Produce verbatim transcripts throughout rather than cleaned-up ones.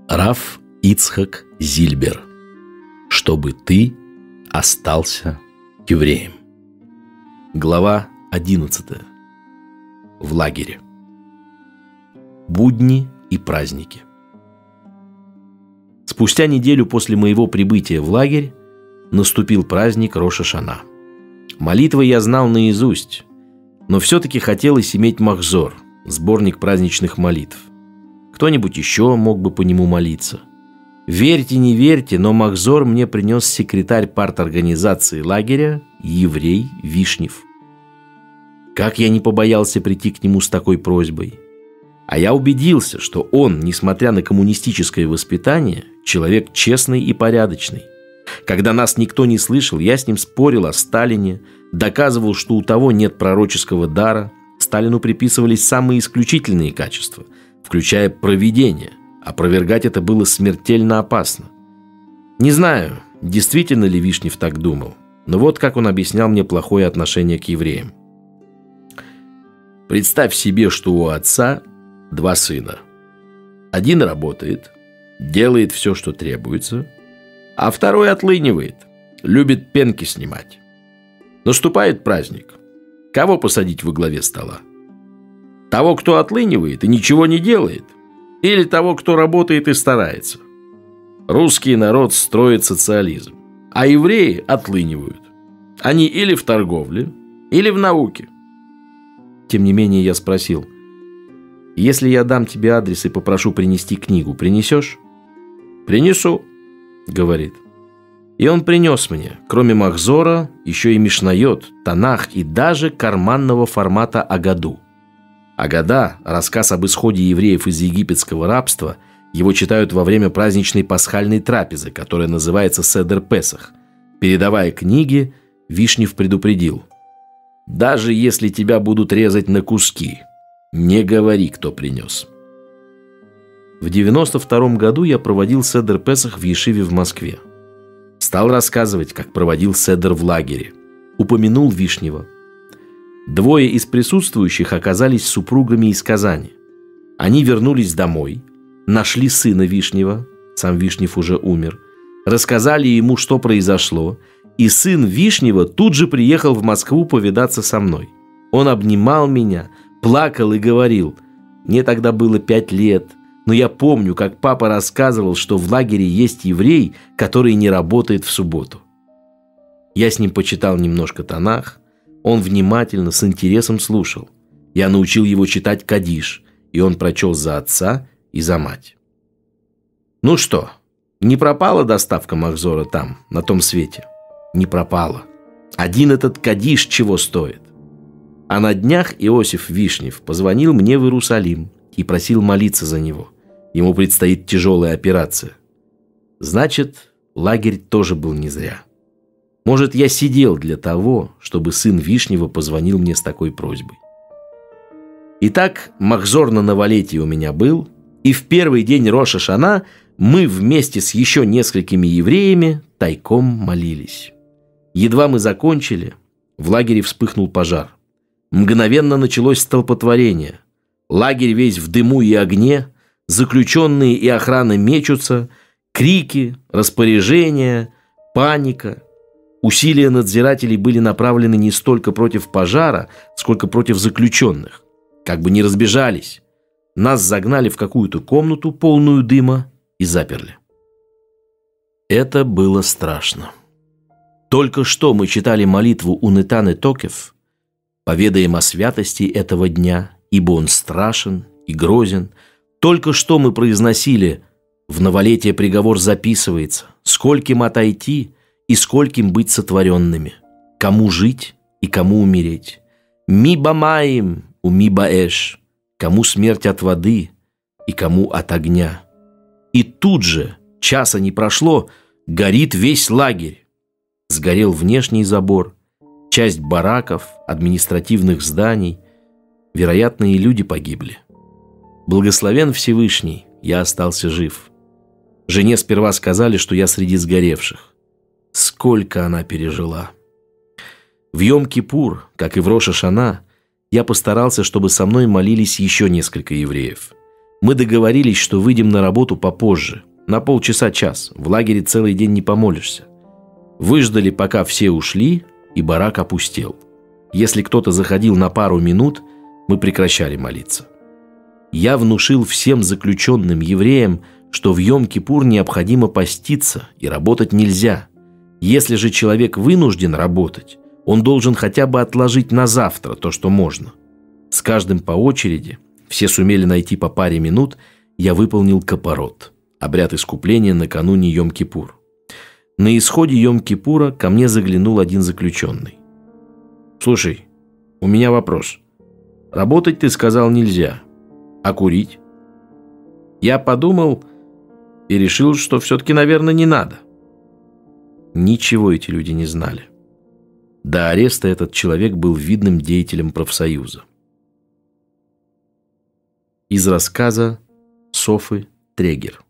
Рав Ицхак Зильбер. Чтобы ты остался евреем. Глава одиннадцатая. В лагере. Будни и праздники. Спустя неделю после моего прибытия в лагерь наступил праздник Рош ха-Шана. Молитвы я знал наизусть, но все-таки хотелось иметь махзор, сборник праздничных молитв. Кто-нибудь еще мог бы по нему молиться. Верьте, не верьте, но махзор мне принес секретарь парторганизации лагеря, еврей Вишнев. Как я не побоялся прийти к нему с такой просьбой. А я убедился, что он, несмотря на коммунистическое воспитание, человек честный и порядочный. Когда нас никто не слышал, я с ним спорил о Сталине, доказывал, что у того нет пророческого дара. Сталину приписывались самые исключительные качества, включая провидение. Опровергать это было смертельно опасно. Не знаю, действительно ли Вишнев так думал, но вот как он объяснял мне плохое отношение к евреям. Представь себе, что у отца два сына. Один работает, делает все, что требуется, а второй отлынивает, любит пенки снимать. Наступает праздник. Кого посадить во главе стола? Того, кто отлынивает и ничего не делает? Или того, кто работает и старается? Русский народ строит социализм, а евреи отлынивают. Они или в торговле, или в науке. Тем не менее, я спросил: если я дам тебе адрес и попрошу принести книгу, принесешь? Принесу, говорит. И он принес мне, кроме махзора, еще и Мишнайот, Танах и даже карманного формата Агаду. Агада, рассказ об исходе евреев из египетского рабства, его читают во время праздничной пасхальной трапезы, которая называется Седер Песах. Передавая книги, Вишнев предупредил: даже если тебя будут резать на куски, не говори, кто принес. В девяносто втором году я проводил Седер Песах в Ешиве в Москве. Стал рассказывать, как проводил Седер в лагере. Упомянул Вишнева. Двое из присутствующих оказались супругами из Казани. Они вернулись домой, нашли сына Вишнева, сам Вишнев уже умер, рассказали ему, что произошло, и сын Вишнева тут же приехал в Москву повидаться со мной. Он обнимал меня, плакал и говорил: мне тогда было пять лет, но я помню, как папа рассказывал, что в лагере есть еврей, который не работает в субботу. Я с ним почитал немножко Танах. Он внимательно, с интересом слушал. Я научил его читать Кадиш, и он прочел за отца и за мать. Ну что, не пропала доставка махзора там, на том свете? Не пропала. Один этот Кадиш чего стоит? А на днях Иосиф Вишнев позвонил мне в Иерусалим и просил молиться за него. Ему предстоит тяжелая операция. Значит, лагерь тоже был не зря. Может, я сидел для того, чтобы сын Вишнева позвонил мне с такой просьбой. Итак, махзор на новолетие у меня был, и в первый день Рош ха-Шана мы вместе с еще несколькими евреями тайком молились. Едва мы закончили, в лагере вспыхнул пожар. Мгновенно началось столпотворение. Лагерь весь в дыму и огне, заключенные и охрана мечутся, крики, распоряжения, паника. Усилия надзирателей были направлены не столько против пожара, сколько против заключенных. Как бы не разбежались. Нас загнали в какую-то комнату, полную дыма, и заперли. Это было страшно. Только что мы читали молитву Унетане Токев, поведаем о святости этого дня, ибо он страшен и грозен. Только что мы произносили: в новолетие приговор записывается, скольким отойти и скольким быть сотворенными, кому жить и кому умереть. Ми бамаим у ми баэш, кому смерть от воды и кому от огня. И тут же, часа не прошло, горит весь лагерь. Сгорел внешний забор, часть бараков, административных зданий. Вероятно, и люди погибли. Благословен Всевышний, я остался жив. Жене сперва сказали, что я среди сгоревших. Сколько она пережила. В Йом-Кипур, как и в Рош ха-Шана, я постарался, чтобы со мной молились еще несколько евреев. Мы договорились, что выйдем на работу попозже, на полчаса-час. В лагере целый день не помолишься. Выждали, пока все ушли, и барак опустел. Если кто-то заходил на пару минут, мы прекращали молиться. Я внушил всем заключенным евреям, что в Йом-Кипур необходимо поститься и работать нельзя. Если же человек вынужден работать, он должен хотя бы отложить на завтра то, что можно. С каждым по очереди, все сумели найти по паре минут, я выполнил капорот, обряд искупления накануне Йом-Кипур. На исходе Йом-Кипура ко мне заглянул один заключенный. «Слушай, у меня вопрос. Работать, ты сказал, нельзя. А курить?» Я подумал и решил, что все-таки, наверное, не надо. Ничего эти люди не знали. До ареста этот человек был видным деятелем профсоюза. Из рассказа Софы Трегер.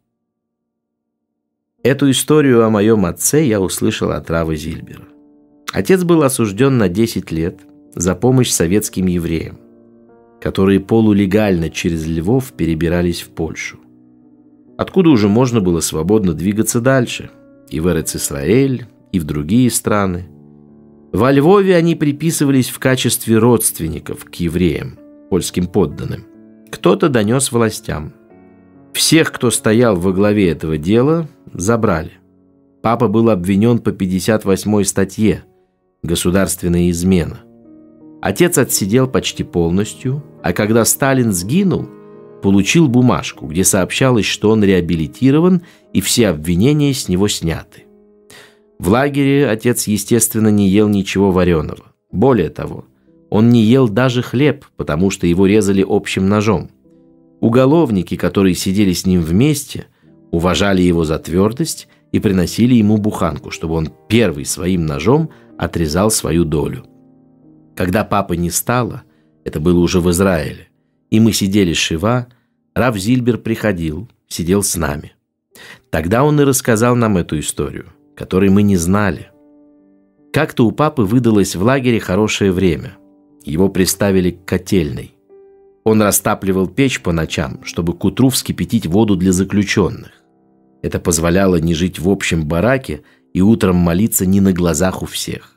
Эту историю о моем отце я услышал от Рава Зильбера. Отец был осужден на десять лет за помощь советским евреям, которые полулегально через Львов перебирались в Польшу, откуда уже можно было свободно двигаться дальше, и в Эрец-Исраэль, и в другие страны. Во Львове они приписывались в качестве родственников к евреям, польским подданным. Кто-то донес властям. Всех, кто стоял во главе этого дела, забрали. Папа был обвинен по пятьдесят восьмой статье «Государственная измена». Отец отсидел почти полностью, а когда Сталин сгинул, получил бумажку, где сообщалось, что он реабилитирован и все обвинения с него сняты. В лагере отец, естественно, не ел ничего вареного. Более того, он не ел даже хлеб, потому что его резали общим ножом. Уголовники, которые сидели с ним вместе, уважали его за твердость и приносили ему буханку, чтобы он первый своим ножом отрезал свою долю. Когда папы не стало, это было уже в Израиле, и мы сидели шива, Рав Зильбер приходил, сидел с нами. Тогда он и рассказал нам эту историю, которой мы не знали. Как-то у папы выдалось в лагере хорошее время. Его приставили к котельной. Он растапливал печь по ночам, чтобы к утру вскипятить воду для заключенных. Это позволяло не жить в общем бараке и утром молиться не на глазах у всех.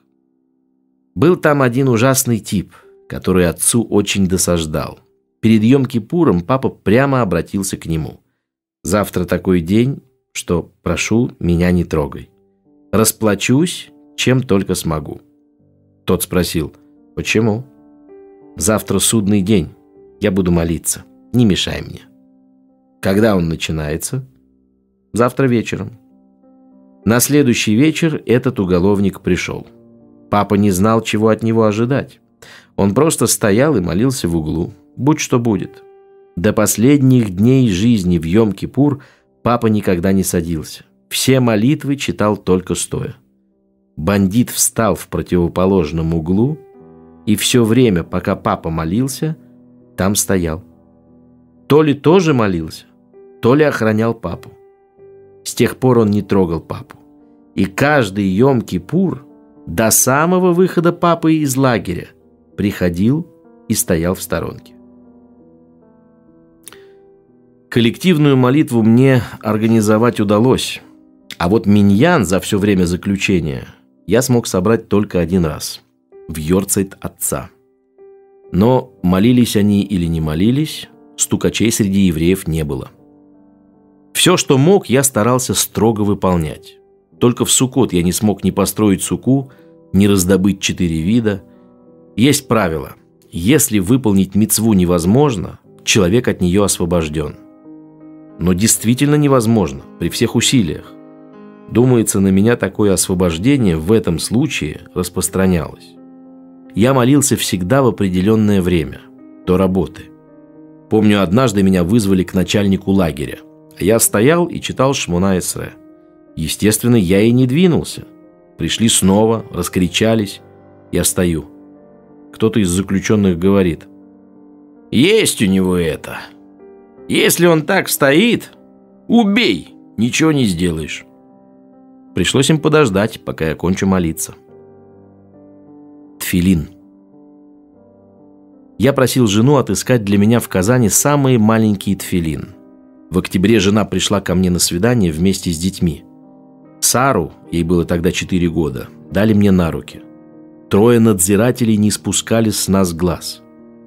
Был там один ужасный тип, который отцу очень досаждал. Перед Йом-Кипуром папа прямо обратился к нему. «Завтра такой день, что, прошу, меня не трогай. Расплачусь, чем только смогу». Тот спросил: «Почему?» «Завтра судный день. Я буду молиться. Не мешай мне». «Когда он начинается?» «Завтра вечером». На следующий вечер этот уголовник пришел. Папа не знал, чего от него ожидать. Он просто стоял и молился в углу. Будь что будет. До последних дней жизни в Йом-Кипур папа никогда не садился. Все молитвы читал только стоя. Бандит встал в противоположном углу, и все время, пока папа молился, там стоял. То ли тоже молился, то ли охранял папу. С тех пор он не трогал папу. И каждый Йом-Кипур до самого выхода папы из лагеря приходил и стоял в сторонке. Коллективную молитву мне организовать удалось, а вот миньян за все время заключения я смог собрать только один раз – в йорцайт отца. Но молились они или не молились, стукачей среди евреев не было. Все, что мог, я старался строго выполнять. Только в Суккот я не смог ни построить суку, ни раздобыть четыре вида. Есть правило: если выполнить мицву невозможно, человек от нее освобожден. Но действительно невозможно при всех усилиях. Думается, на меня такое освобождение в этом случае распространялось. Я молился всегда в определенное время, до работы. Помню, однажды меня вызвали к начальнику лагеря. Я стоял и читал Шмона Эсре. Естественно, я и не двинулся. Пришли снова, раскричались. Я стою. Кто-то из заключенных говорит: «Есть у него это. Если он так стоит, убей, ничего не сделаешь». Пришлось им подождать, пока я кончу молиться. Тфилин. Я просил жену отыскать для меня в Казани самый маленький тфилин. В октябре жена пришла ко мне на свидание вместе с детьми. Сару, ей было тогда четыре года, дали мне на руки. Трое надзирателей не спускали с нас глаз.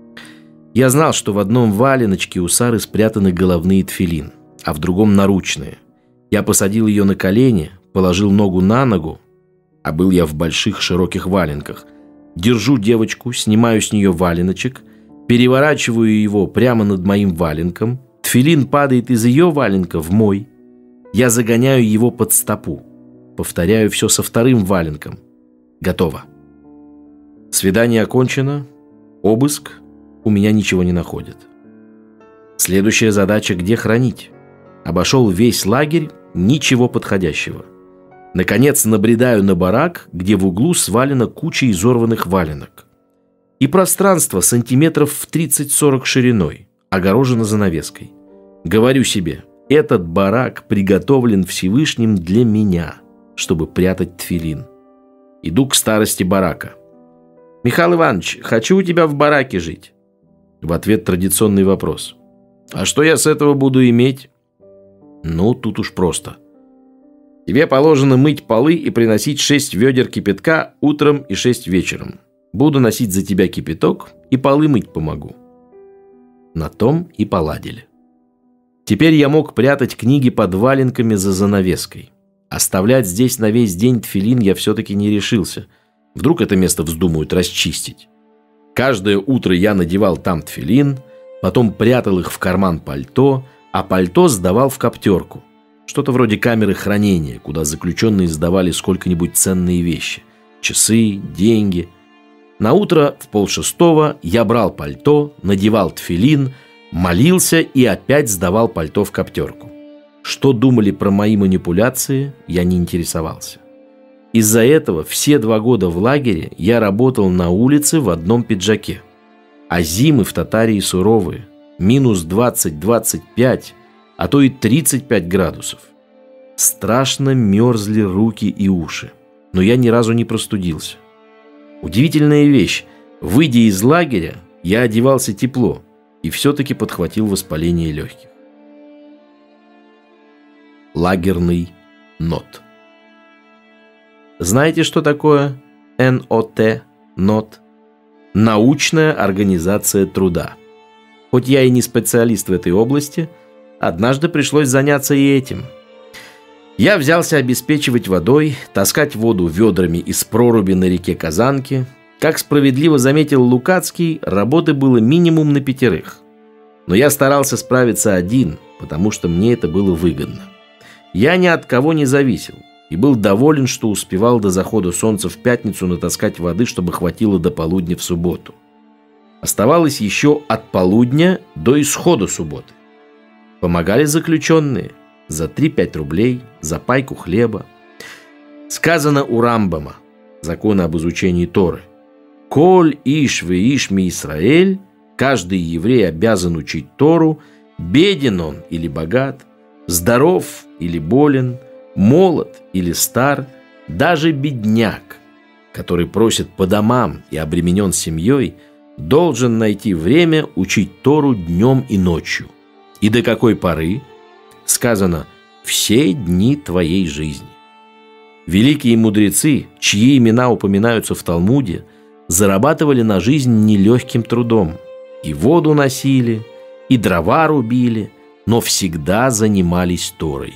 Я знал, что в одном валеночке у Сары спрятаны головные тфилин, а в другом наручные. Я посадил ее на колени, положил ногу на ногу, а был я в больших широких валенках. Держу девочку, снимаю с нее валеночек, переворачиваю его прямо над моим валенком. Тфилин падает из ее валенка в мой. Я загоняю его под стопу. Повторяю все со вторым валенком. Готово. Свидание окончено. Обыск. У меня ничего не находят. Следующая задача – где хранить? Обошел весь лагерь, ничего подходящего. Наконец набредаю на барак, где в углу свалена куча изорванных валенок. И пространство сантиметров в тридцать-сорок шириной, огорожено занавеской. Говорю себе, этот барак приготовлен Всевышним для меня, чтобы прятать тфилин. Иду к старости барака. «Михаил Иванович, хочу у тебя в бараке жить». В ответ традиционный вопрос. «А что я с этого буду иметь?» Ну, тут уж просто. «Тебе положено мыть полы и приносить шесть ведер кипятка утром и шесть вечером. Буду носить за тебя кипяток и полы мыть помогу». На том и поладили. Теперь я мог прятать книги под валенками за занавеской. Оставлять здесь на весь день тфилин я все-таки не решился. Вдруг это место вздумают расчистить. Каждое утро я надевал там тфилин, потом прятал их в карман пальто, а пальто сдавал в коптерку. Что-то вроде камеры хранения, куда заключенные сдавали сколько-нибудь ценные вещи. Часы, деньги. На утро в полшестого я брал пальто, надевал тфилин, молился и опять сдавал пальто в коптерку. Что думали про мои манипуляции, я не интересовался. Из-за этого все два года в лагере я работал на улице в одном пиджаке. А зимы в Татарии суровые. Минус двадцать-двадцать пять, а то и тридцать пять градусов. Страшно мерзли руки и уши. Но я ни разу не простудился. Удивительная вещь. Выйдя из лагеря, я одевался тепло и все-таки подхватил воспаление легких. Лагерный нот. Знаете, что такое эн о тэ, нот? Научная организация труда. Хоть я и не специалист в этой области, однажды пришлось заняться и этим. Я взялся обеспечивать водой, таскать воду ведрами из проруби на реке Казанки. Как справедливо заметил Лукацкий, работы было минимум на пятерых. Но я старался справиться один, потому что мне это было выгодно. Я ни от кого не зависел и был доволен, что успевал до захода солнца в пятницу натаскать воды, чтобы хватило до полудня в субботу. Оставалось еще от полудня до исхода субботы. Помогали заключенные за три-пять рублей, за пайку хлеба. Сказано у Рамбама, закона об изучении Торы: «Коль иш ве иш ми Исраэль», каждый еврей обязан учить Тору, беден он или богат, здоров или болен, молод или стар, даже бедняк, который просит по домам и обременен семьей, должен найти время учить Тору днем и ночью. И до какой поры? Сказано: все дни твоей жизни. Великие мудрецы, чьи имена упоминаются в Талмуде, зарабатывали на жизнь нелегким трудом. И воду носили, и дрова рубили, но всегда занимались Торой.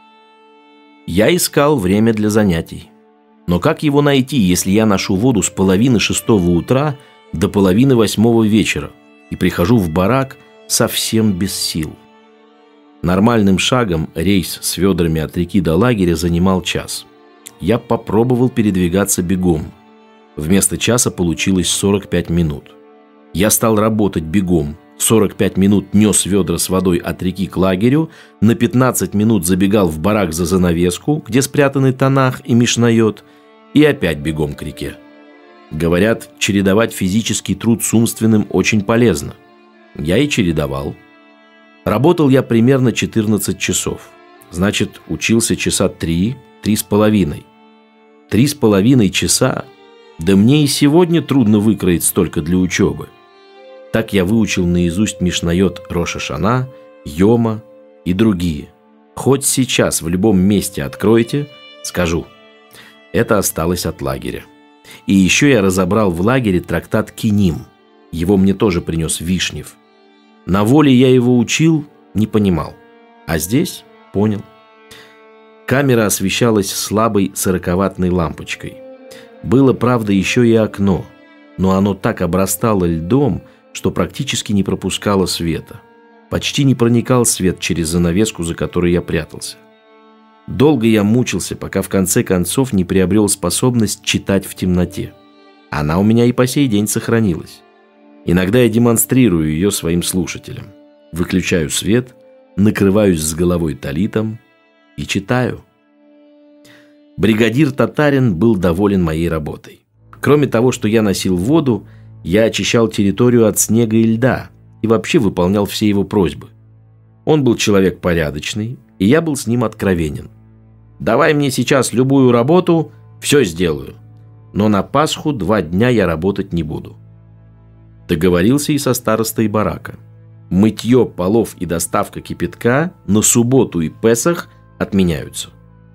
Я искал время для занятий. Но как его найти, если я ношу воду с половины шестого утра до половины восьмого вечера и прихожу в барак совсем без сил? Нормальным шагом рейс с ведрами от реки до лагеря занимал час. Я попробовал передвигаться бегом. Вместо часа получилось сорок пять минут. Я стал работать бегом. сорок пять минут нес ведра с водой от реки к лагерю, на пятнадцать минут забегал в барак за занавеску, где спрятаны Танах и Мишнайот, и опять бегом к реке. Говорят, чередовать физический труд с умственным очень полезно. Я и чередовал. Работал я примерно четырнадцать часов. Значит, учился часа три, три с половиной. Три с половиной часа? Да мне и сегодня трудно выкроить столько для учебы. Так я выучил наизусть Мишнайот Рош ха-Шана, Йома и другие. Хоть сейчас в любом месте откроете, скажу. Это осталось от лагеря. И еще я разобрал в лагере трактат Киним. Его мне тоже принес Вишнев. На воле я его учил, не понимал. А здесь понял. Камера освещалась слабой сороковаттной лампочкой. Было, правда, еще и окно, но оно так обрастало льдом, что практически не пропускало света. Почти не проникал свет через занавеску, за которой я прятался. Долго я мучился, пока в конце концов не приобрел способность читать в темноте. Она у меня и по сей день сохранилась. Иногда я демонстрирую ее своим слушателям. Выключаю свет, накрываюсь с головой талитом и читаю. Бригадир Татарин был доволен моей работой. Кроме того, что я носил воду, я очищал территорию от снега и льда и вообще выполнял все его просьбы. Он был человек порядочный, и я был с ним откровенен. «Давай мне сейчас любую работу, все сделаю. Но на Пасху два дня я работать не буду». Договорился и со старостой барака. Мытье полов и доставка кипятка на субботу и Песах отменяются.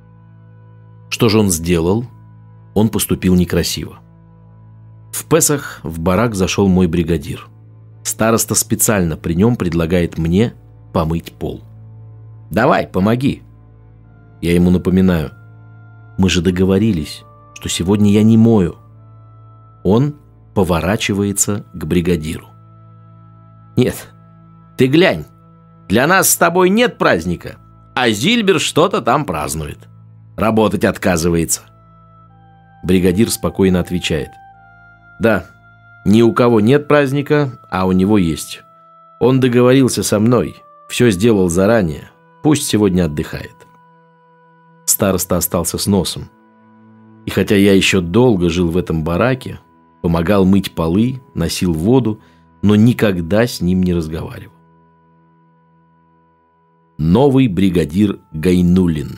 Что же он сделал? Он поступил некрасиво. В Песах в барак зашел мой бригадир. Староста специально при нем предлагает мне помыть пол. «Давай, помоги». Я ему напоминаю: «Мы же договорились, что сегодня я не мою». Он поворачивается к бригадиру. «Нет, ты глянь, для нас с тобой нет праздника, а Зильбер что-то там празднует. Работать отказывается». Бригадир спокойно отвечает: «Да, ни у кого нет праздника, а у него есть. Он договорился со мной, все сделал заранее, пусть сегодня отдыхает». Староста остался с носом. И хотя я еще долго жил в этом бараке, помогал мыть полы, носил воду, но никогда с ним не разговаривал. Новый бригадир Гайнуллин.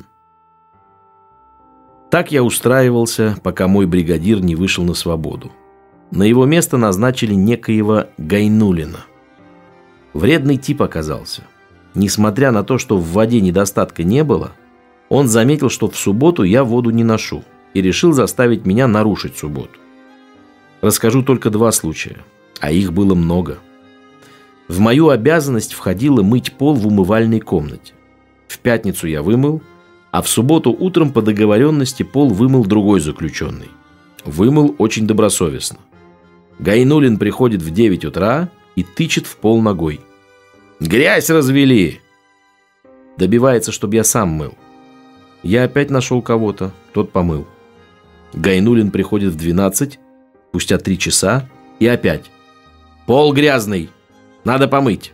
Так я устраивался, пока мой бригадир не вышел на свободу. На его место назначили некоего Гайнуллина. Вредный тип оказался. Несмотря на то, что в воде недостатка не было, он заметил, что в субботу я воду не ношу, и решил заставить меня нарушить субботу. Расскажу только два случая, а их было много. В мою обязанность входило мыть пол в умывальной комнате. В пятницу я вымыл, а в субботу утром по договоренности пол вымыл другой заключенный. Вымыл очень добросовестно. Гайнуллин приходит в девять утра и тычет в пол ногой. «Грязь развели!» Добивается, чтобы я сам мыл. Я опять нашел кого-то, тот помыл. Гайнуллин приходит в двенадцать, спустя три часа, и опять: «Пол грязный, надо помыть».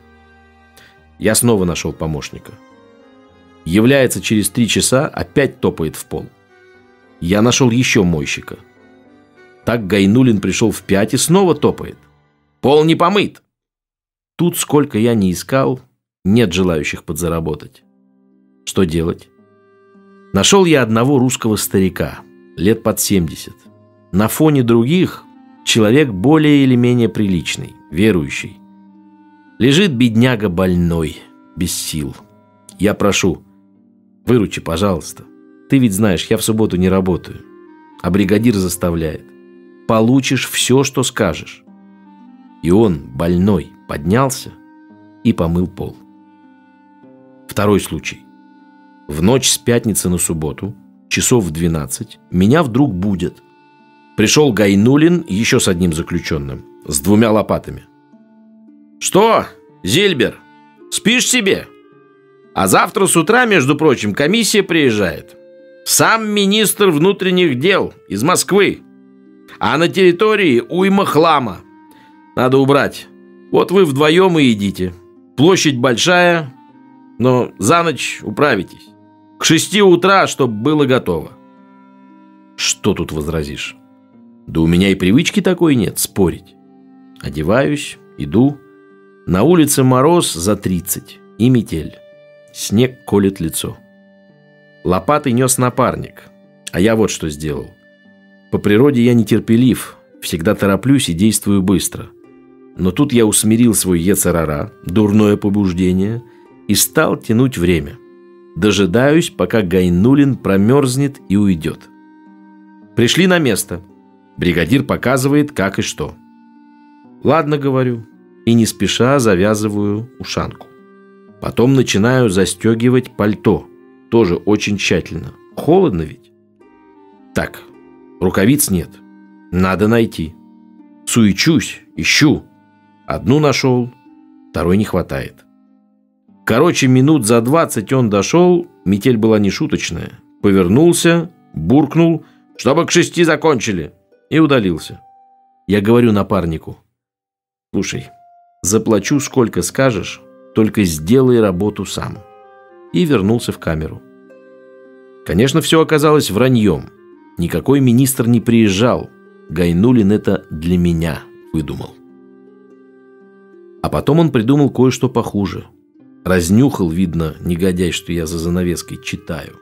Я снова нашел помощника. Является через три часа, опять топает в пол. Я нашел еще мойщика. Так Гайнуллин пришел в пять и снова топает. «Пол не помыт». Тут, сколько я ни искал, нет желающих подзаработать. Что делать? Нашел я одного русского старика, лет под семьдесят. На фоне других человек более или менее приличный, верующий. Лежит бедняга больной, без сил. Я прошу: «Выручи, пожалуйста. Ты ведь знаешь, я в субботу не работаю». А бригадир заставляет: «Получишь все, что скажешь». И он, больной, поднялся и помыл пол. Второй случай. В ночь с пятницы на субботу, часов в двенадцать, меня вдруг будят. Пришел Гайнуллин еще с одним заключенным, с двумя лопатами. «Что, Зильбер, спишь себе? А завтра с утра, между прочим, комиссия приезжает. Сам министр внутренних дел из Москвы. А на территории уйма хлама. Надо убрать. Вот вы вдвоем и идите. Площадь большая, но за ночь управитесь. К шести утра, чтобы было готово». Что тут возразишь? Да у меня и привычки такой нет, спорить. Одеваюсь, иду. На улице мороз за тридцать и метель. Снег колет лицо. Лопатой нес напарник. А я вот что сделал. По природе я нетерпелив, всегда тороплюсь и действую быстро. Но тут я усмирил свой ецер ара, дурное побуждение, и стал тянуть время. Дожидаюсь, пока Гайнуллин промерзнет и уйдет. Пришли на место. Бригадир показывает, как и что. Ладно, говорю, и не спеша завязываю ушанку. Потом начинаю застегивать пальто, тоже очень тщательно. Холодно ведь? Так, рукавиц нет. Надо найти. Суечусь, ищу. Одну нашел, второй не хватает. Короче, минут за двадцать он дошел, метель была нешуточная. Повернулся, буркнул, чтобы к шести закончили, и удалился. Я говорю напарнику: слушай, заплачу сколько скажешь, только сделай работу сам. И вернулся в камеру. Конечно, все оказалось враньем. Никакой министр не приезжал. Гайнуллин это для меня выдумал. А потом он придумал кое-что похуже. Разнюхал, видно, негодяй, что я за занавеской читаю.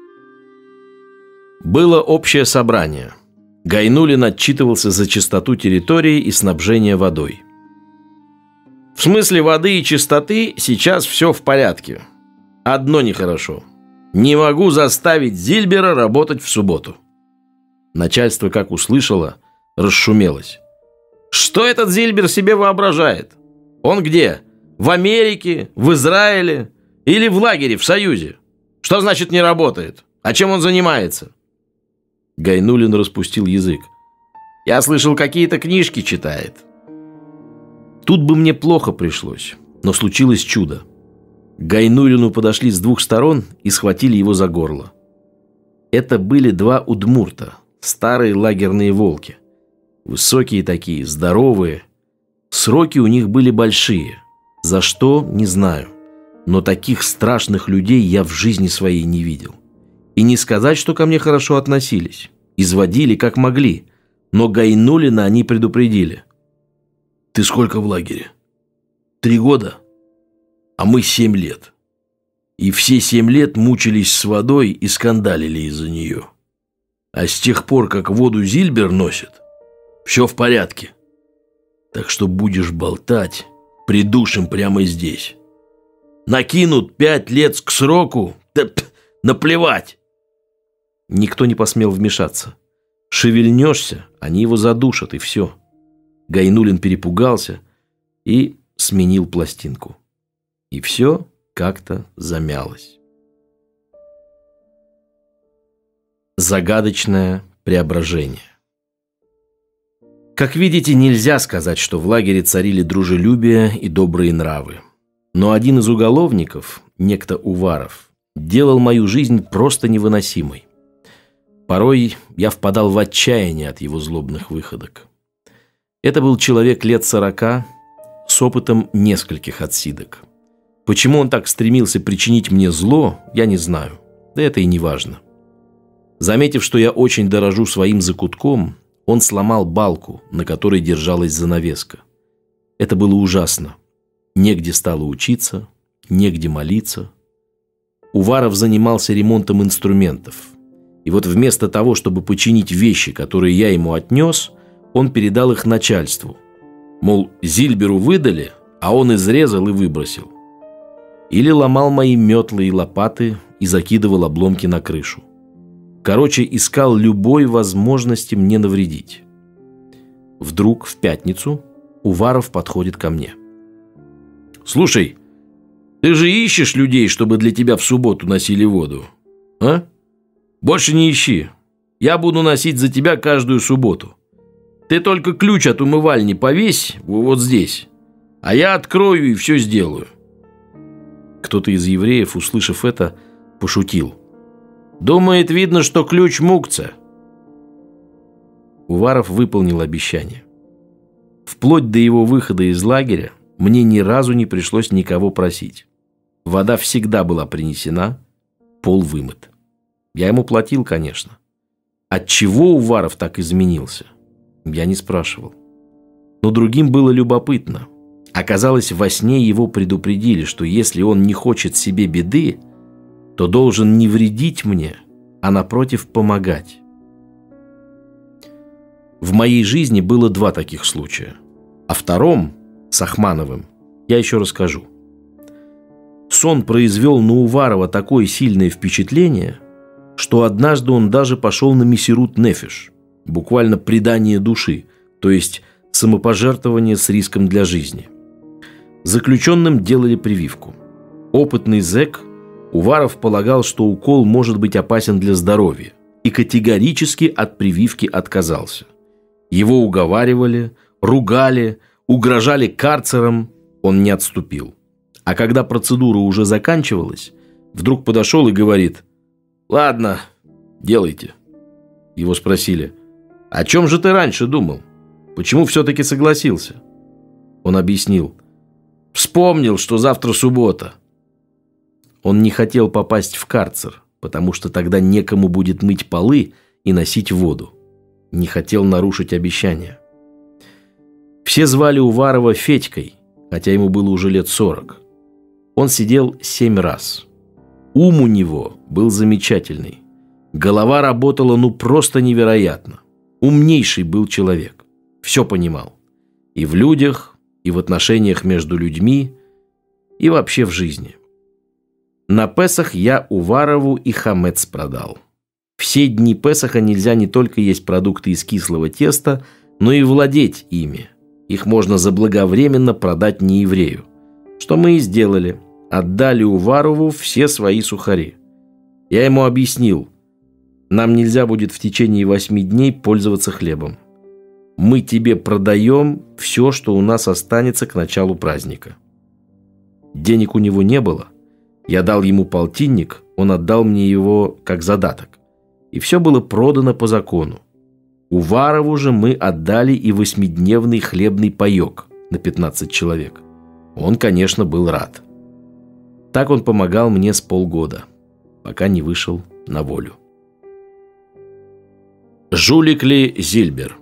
Было общее собрание. Гайнуллин отчитывался за чистоту территории и снабжение водой. В смысле воды и чистоты сейчас все в порядке. Одно нехорошо. Не могу заставить Зильбера работать в субботу. Начальство, как услышало, расшумелось. Что этот Зильбер себе воображает? Он где? В Америке? В Израиле? Или в лагере в Союзе? Что значит не работает? А чем он занимается? Гайнуллин распустил язык. Я слышал, какие-то книжки читает. Тут бы мне плохо пришлось, но случилось чудо. К Гайнуллину подошли с двух сторон и схватили его за горло. Это были два удмурта, старые лагерные волки. Высокие такие, здоровые. Сроки у них были большие. За что, не знаю. Но таких страшных людей я в жизни своей не видел. И не сказать, что ко мне хорошо относились. Изводили как могли. Но Гайнуллина они предупредили. Ты сколько в лагере? Три года? А мы семь лет. И все семь лет мучились с водой и скандалили из-за нее. А с тех пор, как воду Зильбер носит, все в порядке. Так что будешь болтать, придушим прямо здесь. Накинут пять лет к сроку, да п, наплевать. Никто не посмел вмешаться. Шевельнешься, они его задушат, и все. Гайнуллин перепугался и сменил пластинку. И все как-то замялось. Загадочное преображение. Как видите, нельзя сказать, что в лагере царили дружелюбие и добрые нравы. Но один из уголовников, некто Уваров, делал мою жизнь просто невыносимой. Порой я впадал в отчаяние от его злобных выходок. Это был человек лет сорока, с опытом нескольких отсидок. Почему он так стремился причинить мне зло, я не знаю. Да это и не важно. Заметив, что я очень дорожу своим закутком, он сломал балку, на которой держалась занавеска. Это было ужасно. Негде стало учиться, негде молиться. Уваров занимался ремонтом инструментов. И вот вместо того, чтобы починить вещи, которые я ему отнес, он передал их начальству. Мол, Зильберу выдали, а он изрезал и выбросил. Или ломал мои метлы и лопаты и закидывал обломки на крышу. Короче, искал любой возможности мне навредить. Вдруг в пятницу Уваров подходит ко мне. «Слушай, ты же ищешь людей, чтобы для тебя в субботу носили воду, а? Больше не ищи. Я буду носить за тебя каждую субботу. Ты только ключ от умывальни повесь вот здесь, а я открою и все сделаю». Кто-то из евреев, услышав это, пошутил. «Думает, видно, что ключ мукца». Уваров выполнил обещание. Вплоть до его выхода из лагеря мне ни разу не пришлось никого просить. Вода всегда была принесена, пол вымыт. Я ему платил, конечно. Отчего Уваров так изменился, я не спрашивал. Но другим было любопытно. Оказалось, во сне его предупредили, что если он не хочет себе беды, то должен не вредить мне, а напротив помогать. В моей жизни было два таких случая. О втором, с Ахмановым, я еще расскажу. Сон произвел на Уварова такое сильное впечатление, что однажды он даже пошел на месирут нефиш, буквально предание души, то есть самопожертвование с риском для жизни. Заключенным делали прививку. Опытный зэк, Уваров полагал, что укол может быть опасен для здоровья, и категорически от прививки отказался. Его уговаривали, ругали, угрожали карцером, он не отступил. А когда процедура уже заканчивалась, вдруг подошел и говорит: «Ладно, делайте». Его спросили: «О чем же ты раньше думал? Почему все-таки согласился?» Он объяснил: «Вспомнил, что завтра суббота». Он не хотел попасть в карцер, потому что тогда некому будет мыть полы и носить воду. Не хотел нарушить обещание. Все звали Уварова Федькой, хотя ему было уже лет сорок. Он сидел семь раз. Ум у него был замечательный. Голова работала ну просто невероятно. Умнейший был человек. Все понимал. И в людях, и в отношениях между людьми, и вообще в жизни. На Песах я Уварову и хамец продал. Все дни Песаха нельзя не только есть продукты из кислого теста, но и владеть ими. Их можно заблаговременно продать нееврею. Что мы и сделали. Отдали Уварову все свои сухари. Я ему объяснил: нам нельзя будет в течение восьми дней пользоваться хлебом. Мы тебе продаем все, что у нас останется к началу праздника. Денег у него не было. Я дал ему полтинник, он отдал мне его как задаток. И все было продано по закону. Уварову же мы отдали и восьмидневный хлебный паек на пятнадцать человек. Он, конечно, был рад. Так он помогал мне с полгода, пока не вышел на волю. Жулик ли Зильбер?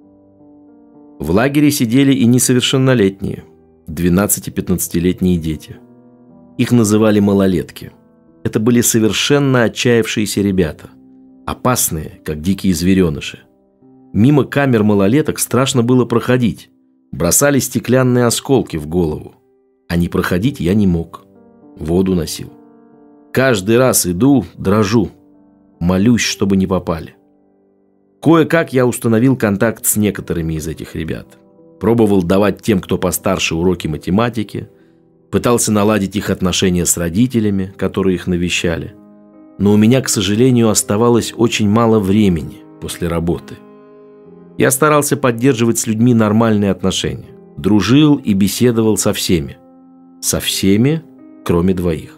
В лагере сидели и несовершеннолетние, двенадцати-пятнадцатилетние дети. Их называли малолетки. Это были совершенно отчаявшиеся ребята, опасные, как дикие звереныши. Мимо камер малолеток страшно было проходить. Бросали стеклянные осколки в голову. А не проходить я не мог. Воду носил. Каждый раз иду, дрожу. Молюсь, чтобы не попали. Кое-как я установил контакт с некоторыми из этих ребят. Пробовал давать тем, кто постарше, уроки математики. Пытался наладить их отношения с родителями, которые их навещали. Но у меня, к сожалению, оставалось очень мало времени после работы. Я старался поддерживать с людьми нормальные отношения. Дружил и беседовал со всеми. Со всеми, кроме двоих.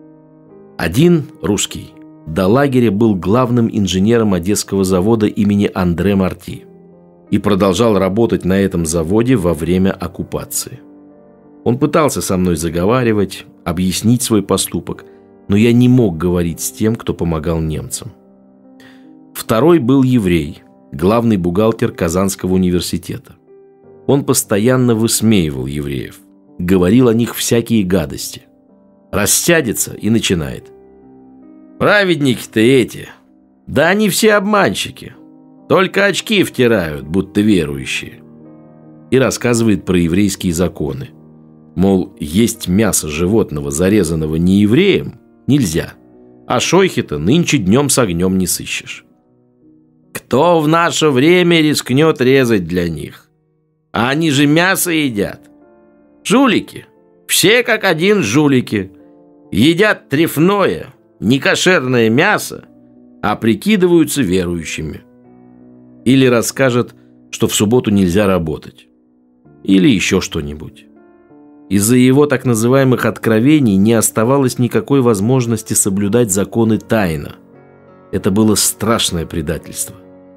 Один, русский, до лагеря был главным инженером Одесского завода имени Андре Марти и продолжал работать на этом заводе во время оккупации. Он пытался со мной заговаривать, объяснить свой поступок, но я не мог говорить с тем, кто помогал немцам. Второй был еврей, главный бухгалтер Казанского университета. Он постоянно высмеивал евреев, говорил о них всякие гадости. Растядется и начинает: «Праведники-то эти, да они все обманщики, только очки втирают, будто верующие». И рассказывает про еврейские законы. Мол, есть мясо животного, зарезанного неевреем, нельзя, а шойхи-то нынче днем с огнем не сыщешь. Кто в наше время рискнет резать для них? А они же мясо едят. Жулики, все как один жулики. Едят трефное, некошерное мясо, а прикидываются верующими. Или расскажет, что в субботу нельзя работать. Или еще что-нибудь. Из-за его так называемых откровений не оставалось никакой возможности соблюдать законы тайно. Это было страшное предательство.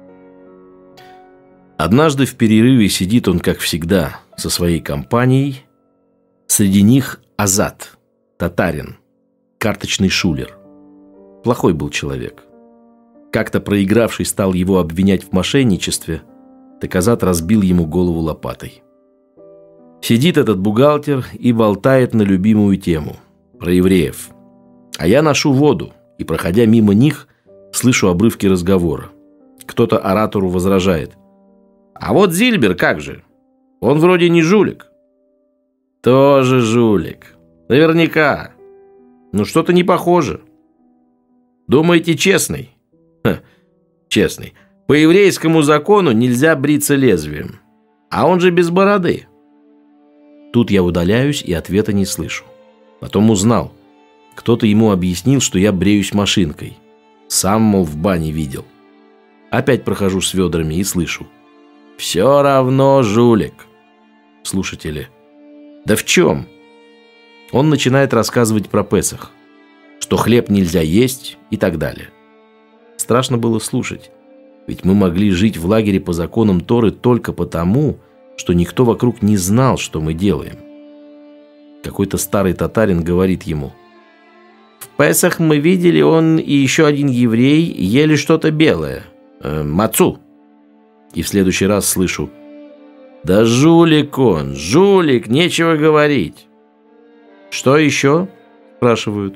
Однажды в перерыве сидит он, как всегда, со своей компанией. Среди них Азат, татарин, карточный шулер. Плохой был человек. Как-то проигравший стал его обвинять в мошенничестве, так Азат разбил ему голову лопатой. Сидит этот бухгалтер и болтает на любимую тему – про евреев. А я ношу воду, и, проходя мимо них, слышу обрывки разговора. Кто-то оратору возражает: «А вот Зильбер как же? Он вроде не жулик». «Тоже жулик. Наверняка. Ну, что-то не похоже. Думаете, честный? Ха, честный. По еврейскому закону нельзя бриться лезвием. А он же без бороды. Тут я удаляюсь и ответа не слышу. Потом узнал. Кто-то ему объяснил, что я бреюсь машинкой. Сам, мол, в бане видел. Опять прохожу с ведрами и слышу. Все равно жулик. Слушатели. Да в чем? Он начинает рассказывать про Песах, что хлеб нельзя есть и так далее. Страшно было слушать, ведь мы могли жить в лагере по законам Торы только потому, что никто вокруг не знал, что мы делаем. Какой-то старый татарин говорит ему: в Песах мы видели, он и еще один еврей ели что-то белое, э, мацу. И в следующий раз слышу: да жулик он, жулик, нечего говорить. Что еще? Спрашивают.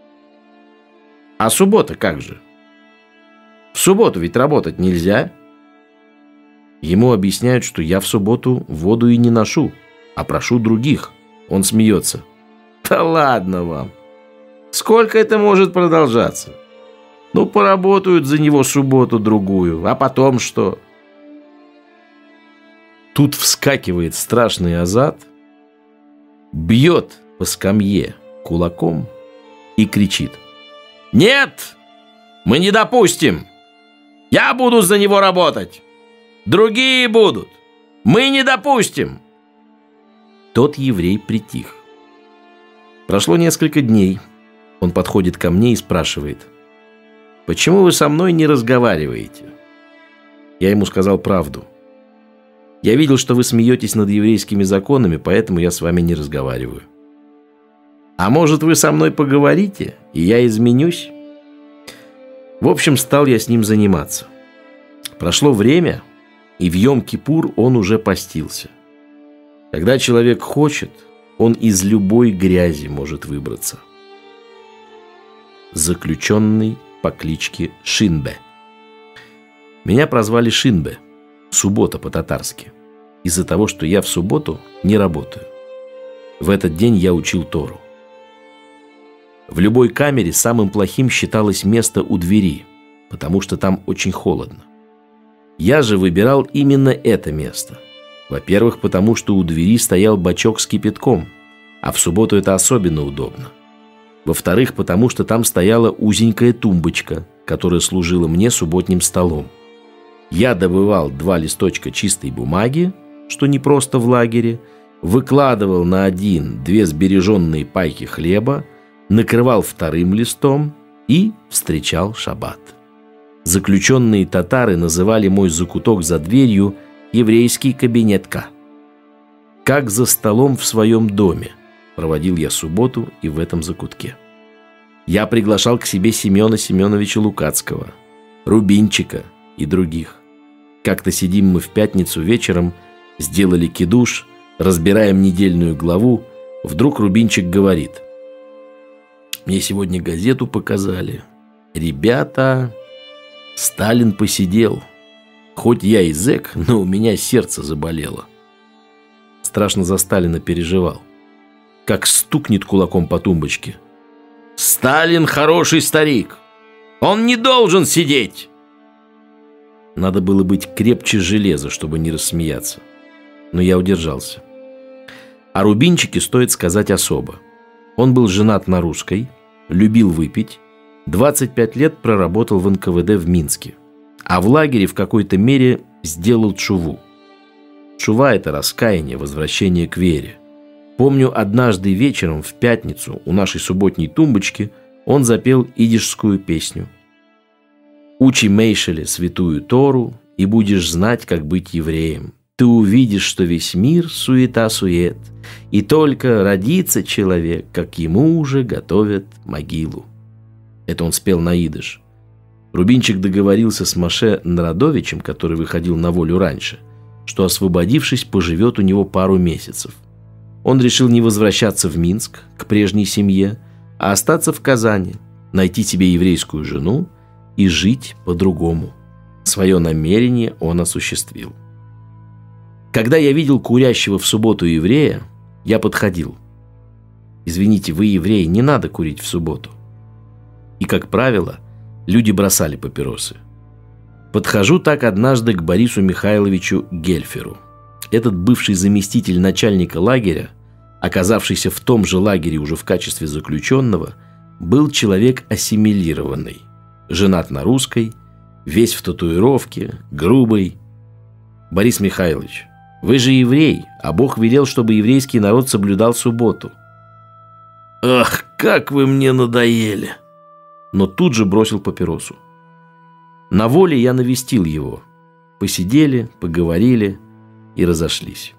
А суббота как же? В субботу ведь работать нельзя. Ему объясняют, что я в субботу воду и не ношу, а прошу других. Он смеется. Да ладно вам. Сколько это может продолжаться? Ну, поработают за него субботу-другую, а потом что? Тут вскакивает страшный Азат, бьет по скамье кулаком и кричит: нет, мы не допустим. Я буду за него работать. Другие будут. Мы не допустим. Тот еврей притих. Прошло несколько дней. Он подходит ко мне и спрашивает: почему вы со мной не разговариваете? Я ему сказал правду. Я видел, что вы смеетесь над еврейскими законами, поэтому я с вами не разговариваю. А может, вы со мной поговорите, и я изменюсь? В общем, стал я с ним заниматься. Прошло время, и в Йом-Кипур он уже постился. Когда человек хочет, он из любой грязи может выбраться. Заключенный по кличке Шинбе. Меня прозвали Шинбе, суббота по-татарски, из-за того, что я в субботу не работаю. В этот день я учил Тору. В любой камере самым плохим считалось место у двери, потому что там очень холодно. Я же выбирал именно это место. Во-первых, потому что у двери стоял бачок с кипятком, а в субботу это особенно удобно. Во-вторых, потому что там стояла узенькая тумбочка, которая служила мне субботним столом. Я добывал два листочка чистой бумаги, что не просто в лагере, выкладывал на один две сбереженные пайки хлеба, накрывал вторым листом и встречал шаббат. Заключенные татары называли мой закуток за дверью еврейский кабинетка. Как за столом в своем доме проводил я субботу и в этом закутке. Я приглашал к себе Семена Семеновича Лукацкого, Рубинчика и других. Как-то сидим мы в пятницу вечером, сделали кидуш, разбираем недельную главу, вдруг Рубинчик говорит: мне сегодня газету показали. Ребята, Сталин посидел. Хоть я и зэк, но у меня сердце заболело. Страшно за Сталина переживал. Как стукнет кулаком по тумбочке: Сталин хороший старик. Он не должен сидеть. Надо было быть крепче железа, чтобы не рассмеяться. Но я удержался. О Рубинчике стоит сказать особо. Он был женат на русской, любил выпить, двадцать пять лет проработал в эн ка вэ дэ в Минске, а в лагере в какой-то мере сделал тшуву. Тшува – это раскаяние, возвращение к вере. Помню, однажды вечером в пятницу у нашей субботней тумбочки он запел идишскую песню: «Учи Мейшеле святую Тору, и будешь знать, как быть евреем. Ты увидишь, что весь мир суета-сует, и только родится человек, как ему уже готовят могилу». Это он спел на идиш. Рубинчик договорился с Моше Народовичем, который выходил на волю раньше, что, освободившись, поживет у него пару месяцев. Он решил не возвращаться в Минск к прежней семье, а остаться в Казани, найти себе еврейскую жену и жить по-другому. Свое намерение он осуществил. Когда я видел курящего в субботу еврея, я подходил. Извините, вы евреи, не надо курить в субботу. И, как правило, люди бросали папиросы. Подхожу так однажды к Борису Михайловичу Гельферу. Этот бывший заместитель начальника лагеря, оказавшийся в том же лагере уже в качестве заключенного, был человек ассимилированный, женат на русской, весь в татуировке, грубый. Борис Михайлович, вы же еврей, а Бог велел, чтобы еврейский народ соблюдал субботу. Ах, как вы мне надоели! Но тут же бросил папиросу. На воле я навестил его. Посидели, поговорили и разошлись.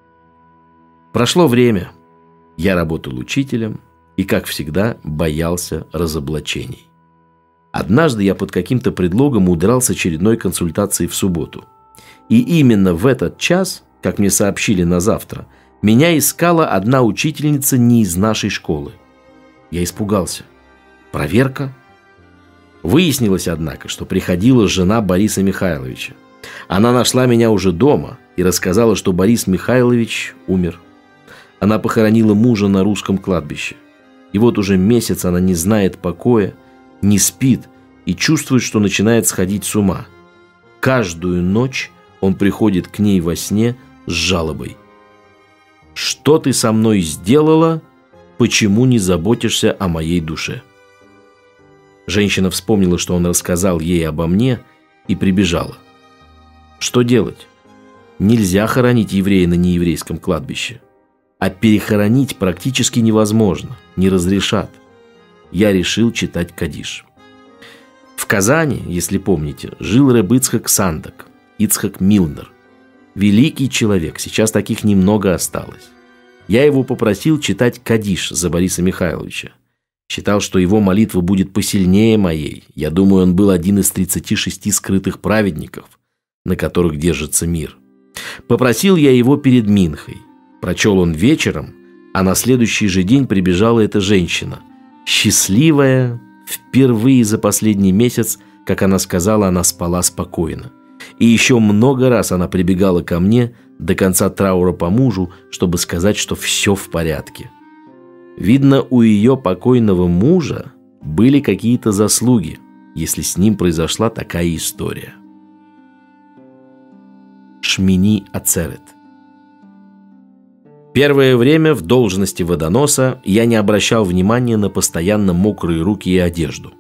Прошло время. Я работал учителем и, как всегда, боялся разоблачений. Однажды я под каким-то предлогом удрал с очередной консультации в субботу. И именно в этот час, как мне сообщили на завтра, меня искала одна учительница не из нашей школы. Я испугался. Проверка? Выяснилось, однако, что приходила жена Бориса Михайловича. Она нашла меня уже дома и рассказала, что Борис Михайлович умер. Она похоронила мужа на русском кладбище. И вот уже месяц она не знает покоя, не спит и чувствует, что начинает сходить с ума. Каждую ночь он приходит к ней во сне с жалобой. «Что ты со мной сделала? Почему не заботишься о моей душе?» Женщина вспомнила, что он рассказал ей обо мне, и прибежала. Что делать? Нельзя хоронить еврея на нееврейском кладбище. А перехоронить практически невозможно, не разрешат. Я решил читать кадиш. В Казани, если помните, жил рэб Ицхак Сандак, Ицхак Милнер. Великий человек, сейчас таких немного осталось. Я его попросил читать кадиш за Бориса Михайловича. Считал, что его молитва будет посильнее моей. Я думаю, он был один из тридцати шести скрытых праведников, на которых держится мир. Попросил я его перед Минхой. Прочел он вечером, а на следующий же день прибежала эта женщина. Счастливая, впервые за последний месяц, как она сказала, она спала спокойно. И еще много раз она прибегала ко мне до конца траура по мужу, чтобы сказать, что все в порядке. Видно, у ее покойного мужа были какие-то заслуги, если с ним произошла такая история. Шмини Ацерет. Первое время в должности водоноса я не обращал внимания на постоянно мокрые руки и одежду.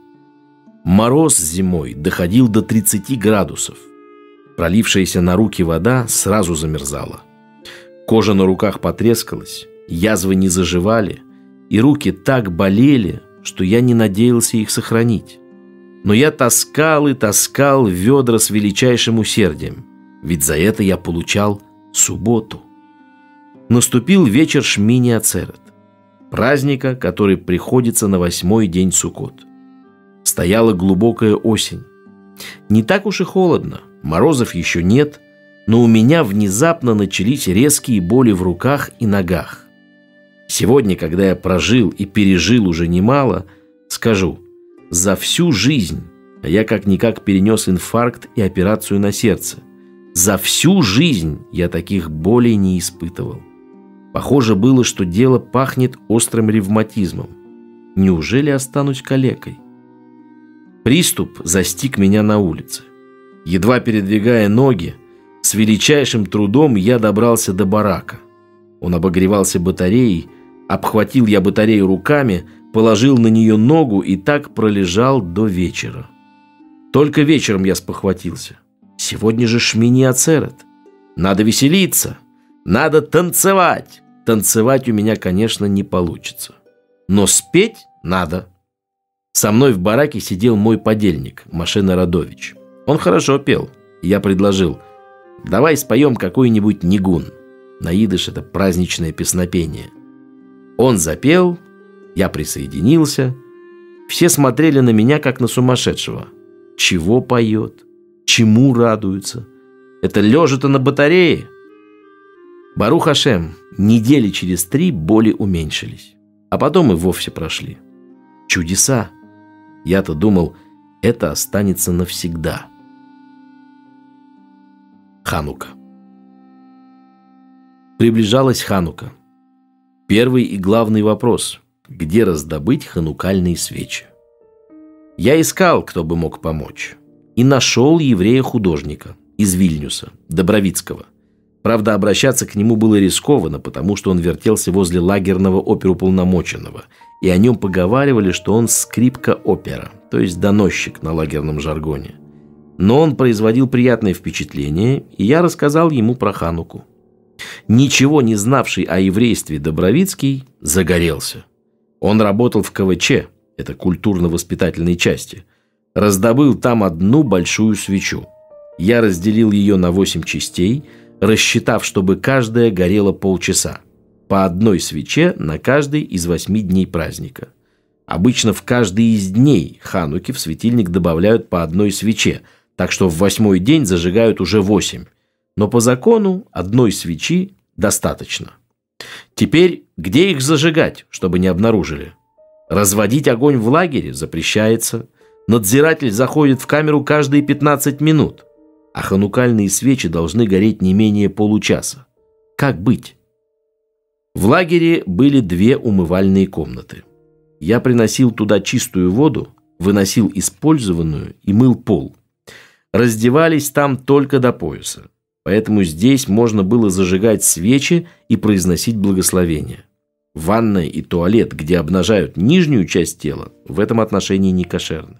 Мороз зимой доходил до тридцати градусов. Пролившаяся на руки вода сразу замерзала. Кожа на руках потрескалась, язвы не заживали, и руки так болели, что я не надеялся их сохранить. Но я таскал и таскал ведра с величайшим усердием, ведь за это я получал субботу. Наступил вечер Шмини Ацерет, праздника, который приходится на восьмой день Суккот. Стояла глубокая осень. Не так уж и холодно, морозов еще нет, но у меня внезапно начались резкие боли в руках и ногах. Сегодня, когда я прожил и пережил уже немало, скажу, за всю жизнь, а я как-никак перенес инфаркт и операцию на сердце, за всю жизнь я таких болей не испытывал. Похоже было, что дело пахнет острым ревматизмом. Неужели останусь калекой? Приступ застиг меня на улице. Едва передвигая ноги, с величайшим трудом я добрался до барака. Он обогревался батареей, обхватил я батарею руками, положил на нее ногу и так пролежал до вечера. Только вечером я спохватился. Сегодня же Шмини Ацерет. Надо веселиться, надо танцевать. Танцевать у меня, конечно, не получится. Но спеть надо. Со мной в бараке сидел мой подельник, Машена Радович. Он хорошо пел. Я предложил, давай споем какой-нибудь нигун. На идыш это праздничное песнопение. Он запел, я присоединился. Все смотрели на меня, как на сумасшедшего. Чего поет? Чему радуется? Это лежа-то на батарее. Барух Ашем, недели через три боли уменьшились. А потом и вовсе прошли. Чудеса. Я-то думал, это останется навсегда. Ханука. Приближалась Ханука. Первый и главный вопрос – где раздобыть ханукальные свечи? Я искал, кто бы мог помочь, и нашел еврея-художника из Вильнюса, Добровицкого. Правда, обращаться к нему было рискованно, потому что он вертелся возле лагерного оперуполномоченного, и о нем поговаривали, что он скрипка-опера, то есть доносчик на лагерном жаргоне. Но он производил приятное впечатление, и я рассказал ему про Хануку. Ничего не знавший о еврействе Добровицкий загорелся. Он работал в ка вэ че, это культурно-воспитательной части, раздобыл там одну большую свечу. Я разделил ее на восемь частей, рассчитав, чтобы каждая горела полчаса, по одной свече на каждый из восьми дней праздника. Обычно в каждый из дней Хануки в светильник добавляют по одной свече, так что в восьмой день зажигают уже восемь. Но по закону одной свечи достаточно. Теперь где их зажигать, чтобы не обнаружили? Разводить огонь в лагере запрещается. Надзиратель заходит в камеру каждые пятнадцать минут. А ханукальные свечи должны гореть не менее получаса. Как быть? В лагере были две умывальные комнаты. Я приносил туда чистую воду, выносил использованную и мыл пол. Раздевались там только до пояса. Поэтому здесь можно было зажигать свечи и произносить благословения. Ванная и туалет, где обнажают нижнюю часть тела, в этом отношении не кошерны.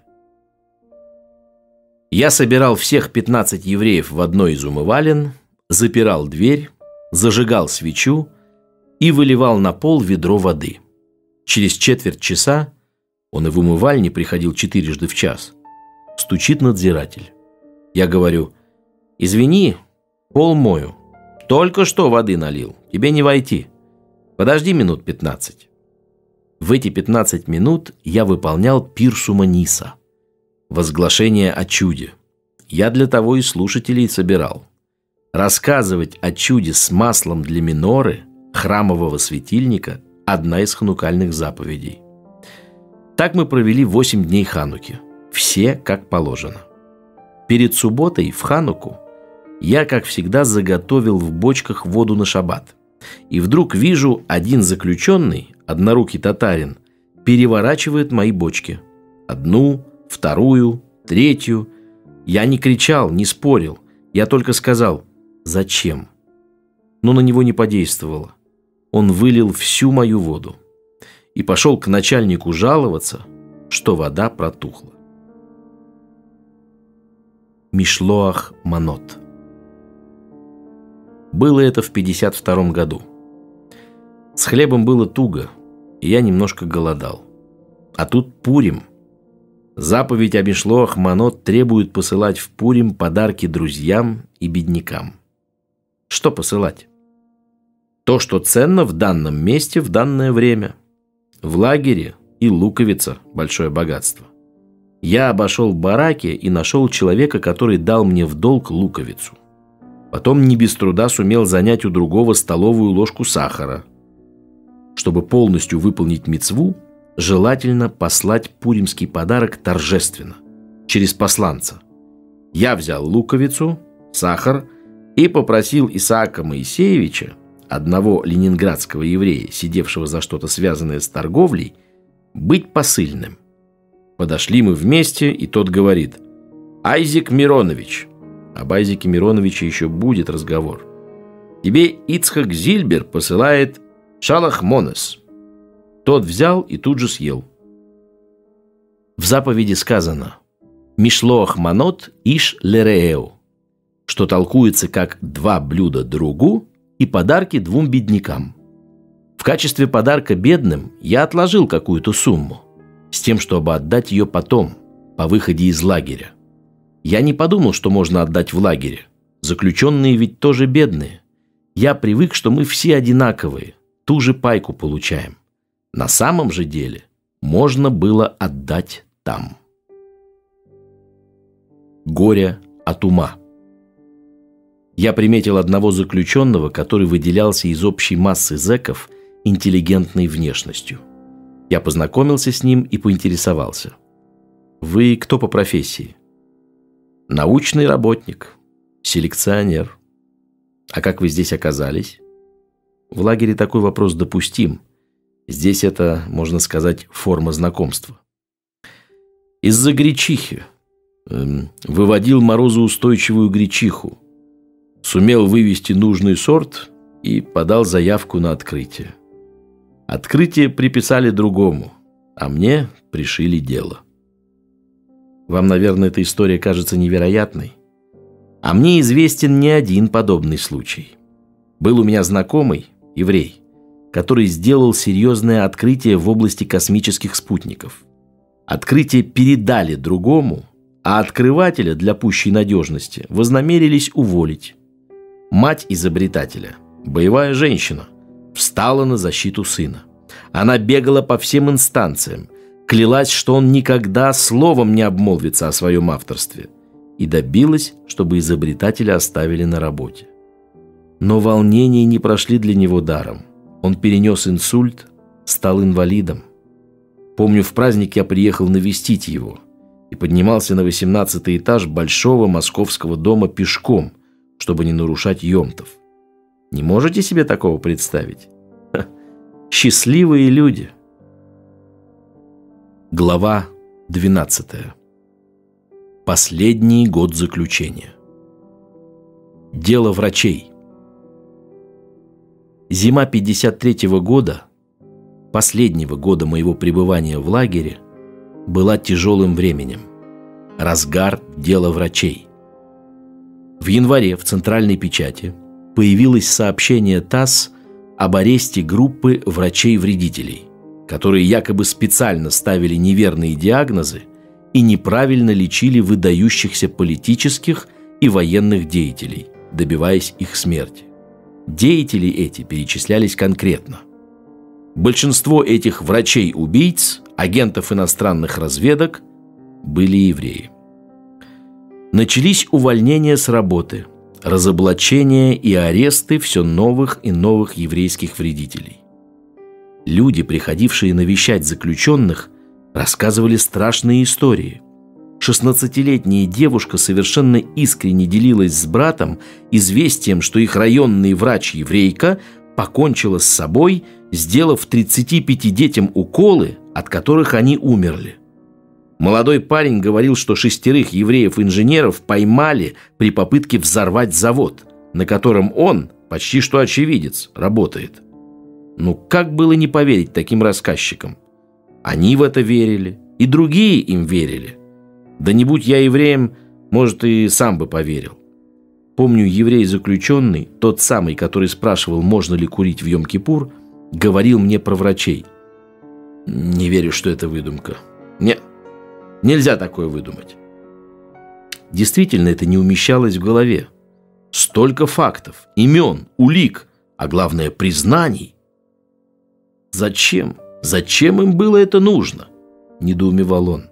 Я собирал всех пятнадцать евреев в одной из умывален, запирал дверь, зажигал свечу и выливал на пол ведро воды. Через четверть часа, он и в умывальне приходил четырежды в час, стучит надзиратель. Я говорю: «Извини, пол мою. Только что воды налил. Тебе не войти. Подожди минут пятнадцать». В эти пятнадцать минут я выполнял пирсума ниса, возглашение о чуде. Я для того и слушателей собирал. Рассказывать о чуде с маслом для миноры, храмового светильника – одна из ханукальных заповедей. Так мы провели восемь дней Хануки. Все как положено. Перед субботой в Хануку я, как всегда, заготовил в бочках воду на шаббат. И вдруг вижу, один заключенный, однорукий татарин, переворачивает мои бочки. Одну, вторую, третью. Я не кричал, не спорил. Я только сказал: «Зачем?». Но на него не подействовало. Он вылил всю мою воду. И пошел к начальнику жаловаться, что вода протухла. Мишлоах манот. Было это в пятьдесят втором году. С хлебом было туго, и я немножко голодал. А тут Пурим. Заповедь о Мишлоах манот требует посылать в Пурим подарки друзьям и беднякам. Что посылать? То, что ценно в данном месте в данное время. В лагере и луковица – большое богатство. Я обошел бараки и нашел человека, который дал мне в долг луковицу. Потом не без труда сумел занять у другого столовую ложку сахара. Чтобы полностью выполнить мицву, желательно послать пуримский подарок торжественно, через посланца. Я взял луковицу, сахар и попросил Исаака Моисеевича, одного ленинградского еврея, сидевшего за что-то связанное с торговлей, быть посыльным. Подошли мы вместе, и тот говорит: «Айзек Миронович». Об Айзеке Мироновиче еще будет разговор. «Тебе Ицхак Зильбер посылает шалах монес». Тот взял и тут же съел. В заповеди сказано «Мишлоах манот иш лереэу», что толкуется как «два блюда другу» и подарки двум беднякам. В качестве подарка бедным я отложил какую-то сумму, с тем, чтобы отдать ее потом, по выходе из лагеря. Я не подумал, что можно отдать в лагере. Заключенные ведь тоже бедные. Я привык, что мы все одинаковые, ту же пайку получаем. На самом же деле можно было отдать там. Горе от ума. Я приметил одного заключенного, который выделялся из общей массы зэков интеллигентной внешностью. Я познакомился с ним и поинтересовался: «Вы кто по профессии?» «Научный работник, селекционер». «А как вы здесь оказались?» в лагере такой вопрос допустим. Здесь это, можно сказать, форма знакомства. Из-за гречихи. Эм, выводил морозоустойчивую гречиху. Сумел вывести нужный сорт и подал заявку на открытие. Открытие приписали другому, а мне пришили дело. Вам, наверное, эта история кажется невероятной. А мне известен не один подобный случай. Был у меня знакомый, еврей, который сделал серьезное открытие в области космических спутников. Открытие передали другому, а открывателя для пущей надежности вознамерились уволить. Мать изобретателя, боевая женщина, встала на защиту сына. Она бегала по всем инстанциям, клялась, что он никогда словом не обмолвится о своем авторстве, и добилась, чтобы изобретателя оставили на работе. Но волнения не прошли для него даром. Он перенес инсульт, стал инвалидом. Помню, в праздник я приехал навестить его и поднимался на восемнадцатый этаж большого московского дома пешком, чтобы не нарушать йомтов. Не можете себе такого представить? Ха. Счастливые люди. Глава двенадцатая. Последний год заключения. Дело врачей. Зима пятьдесят третьего года, последнего года моего пребывания в лагере, была тяжелым временем. Разгар дела врачей. В январе в центральной печати появилось сообщение ТАСС об аресте группы врачей-вредителей, которые якобы специально ставили неверные диагнозы и неправильно лечили выдающихся политических и военных деятелей, добиваясь их смерти. Деятели эти перечислялись конкретно. Большинство этих врачей-убийц, агентов иностранных разведок, были евреи. Начались увольнения с работы, разоблачения и аресты все новых и новых еврейских вредителей. Люди, приходившие навещать заключенных, рассказывали страшные истории. шестнадцатилетняя девушка совершенно искренне делилась с братом известием, что их районный врач-еврейка покончила с собой, сделав тридцати пяти детям уколы, от которых они умерли. Молодой парень говорил, что шестерых евреев-инженеров поймали при попытке взорвать завод, на котором он, почти что очевидец, работает. Ну как было не поверить таким рассказчикам? Они в это верили, и другие им верили. Да не будь я евреем, может, и сам бы поверил. Помню, еврей-заключенный, тот самый, который спрашивал, можно ли курить в Йом-Кипур, говорил мне про врачей. Не верю, что это выдумка. Нет, нельзя такое выдумать. Действительно, это не умещалось в голове. Столько фактов, имен, улик, а главное, признаний. Зачем? Зачем им было это нужно? Недоумевал он.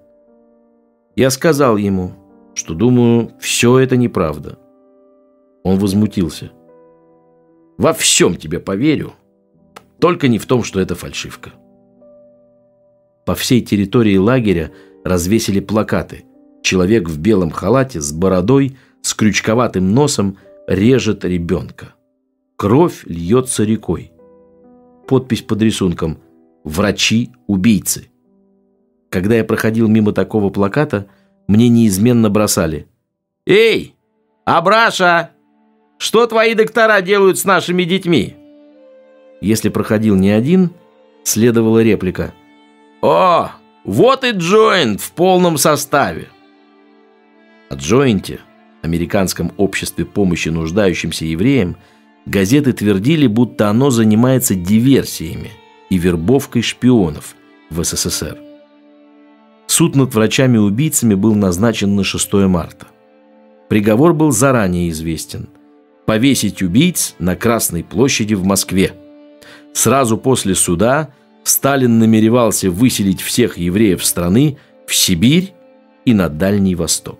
Я сказал ему, что думаю, все это неправда. Он возмутился. Во всем тебе поверю, только не в том, что это фальшивка. По всей территории лагеря развесили плакаты. Человек в белом халате с бородой, с крючковатым носом режет ребенка. Кровь льется рекой. Подпись под рисунком «Врачи-убийцы». Когда я проходил мимо такого плаката, мне неизменно бросали: «Эй, Абраша, что твои доктора делают с нашими детьми?» Если проходил не один, следовала реплика: «О, вот и Джойнт в полном составе!» О Джойнте, американском обществе помощи нуждающимся евреям, газеты твердили, будто оно занимается диверсиями и вербовкой шпионов в СССР. Суд над врачами-убийцами был назначен на шестое марта. Приговор был заранее известен: повесить убийц на Красной площади в Москве. Сразу после суда Сталин намеревался выселить всех евреев страны в Сибирь и на Дальний Восток.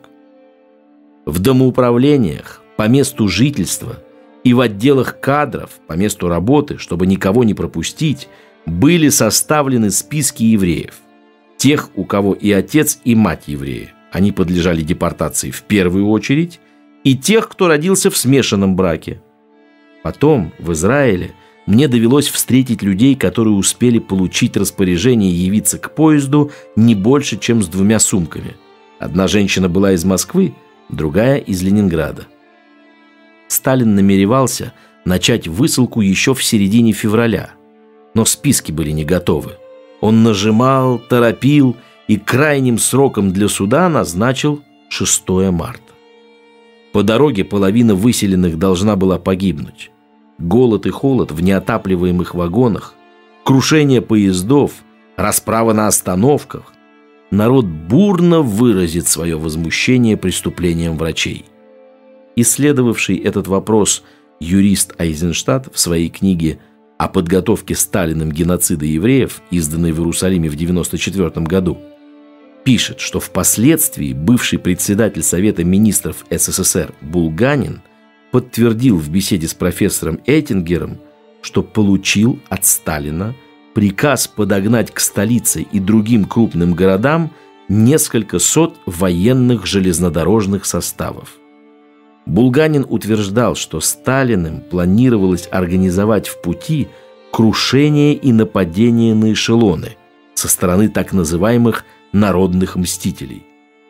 В домоуправлениях, по месту жительства и в отделах кадров, по месту работы, чтобы никого не пропустить, были составлены списки евреев. Тех, у кого и отец, и мать евреи. Они подлежали депортации в первую очередь, и тех, кто родился в смешанном браке. Потом в Израиле мне довелось встретить людей, которые успели получить распоряжение явиться к поезду не больше, чем с двумя сумками. Одна женщина была из Москвы, другая из Ленинграда. Сталин намеревался начать высылку еще в середине февраля, но списки были не готовы. Он нажимал, торопил и крайним сроком для суда назначил шестое марта. По дороге половина выселенных должна была погибнуть. Голод и холод в неотапливаемых вагонах, крушение поездов, расправа на остановках. Народ бурно выразит свое возмущение преступлением врачей. Исследовавший этот вопрос юрист Айзенштадт в своей книге о подготовке Сталиным геноцида евреев, изданной в Иерусалиме в девяносто четвёртом году, пишет, что впоследствии бывший председатель Совета министров СССР Булганин подтвердил в беседе с профессором Эттингером, что получил от Сталина приказ подогнать к столице и другим крупным городам несколько сот военных железнодорожных составов. Булганин утверждал, что Сталиным планировалось организовать в пути крушение и нападение на эшелоны со стороны так называемых народных мстителей.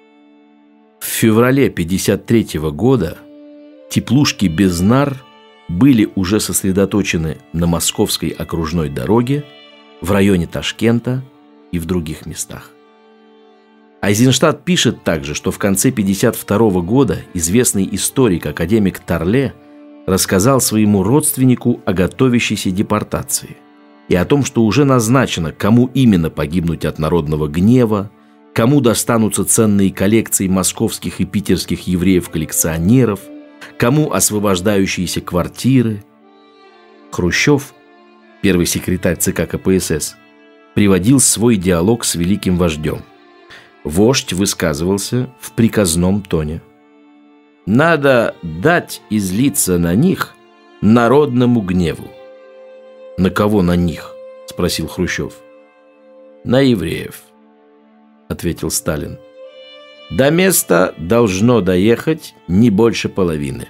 В феврале тысяча девятьсот пятьдесят третьего года теплушки без нар были уже сосредоточены на Московской окружной дороге, в районе Ташкента и в других местах. Айзенштадт пишет также, что в конце тысяча девятьсот пятьдесят второго года известный историк академик Тарле рассказал своему родственнику о готовящейся депортации и о том, что уже назначено, кому именно погибнуть от народного гнева, кому достанутся ценные коллекции московских и питерских евреев-коллекционеров, кому освобождающиеся квартиры. Хрущев, первый секретарь ЦК КПСС, приводил свой диалог с великим вождем. Вождь высказывался в приказном тоне. «Надо дать излиться на них народному гневу». «На кого на них?» – спросил Хрущев. «На евреев», – ответил Сталин. «До места должно доехать не больше половины».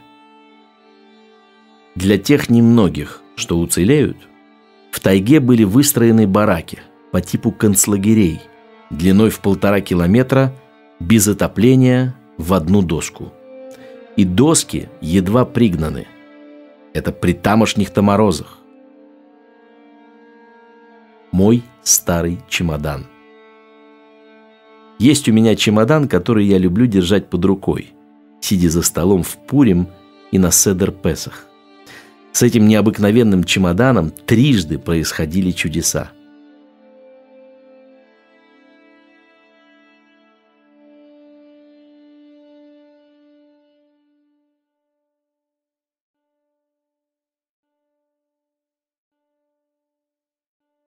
Для тех немногих, что уцелеют, в тайге были выстроены бараки по типу концлагерей, длиной в полтора километра, без отопления, в одну доску. И доски едва пригнаны. Это при тамошних-то морозах. Мой старый чемодан. Есть у меня чемодан, который я люблю держать под рукой, сидя за столом в Пурим и на Седер Песах. С этим необыкновенным чемоданом трижды происходили чудеса.